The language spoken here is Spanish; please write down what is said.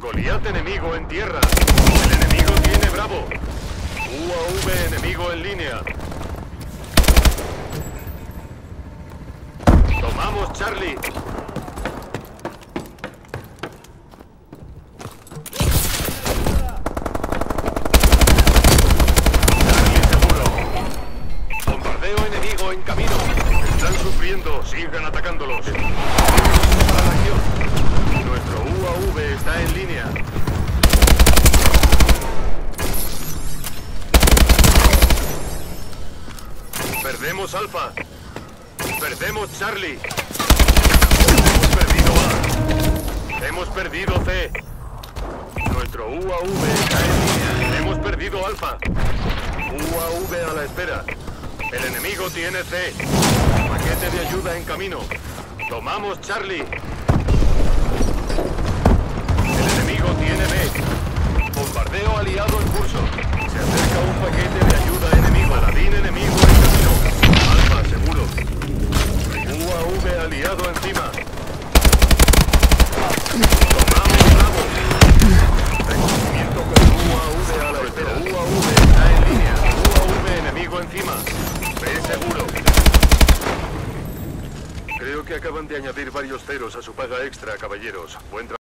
Goliat enemigo en tierra. El enemigo tiene Bravo. UAV enemigo en línea. Tomamos Charlie. Charlie seguro. Bombardeo enemigo en camino. Están sufriendo, sigan atacándolos. Para la acción. Nuestro UAV está en línea. Perdemos Alfa. Perdemos Charlie. Hemos perdido A. Hemos perdido C. Nuestro UAV está en línea. Hemos perdido Alfa. UAV a la espera. El enemigo tiene C. Paquete de ayuda en camino. Tomamos Charlie. El enemigo tiene B. Bombardeo aliado en curso. Se acerca un paquete de ayuda enemigo. Paladín enemigo en camino. Alfa seguro. UAV aliado encima. Tomamos Bravo. Reconocimiento con UAV a la espera. UAV está en línea. UAV enemigo encima. B seguro. Creo que acaban de añadir varios ceros a su paga extra, caballeros. Buen trabajo.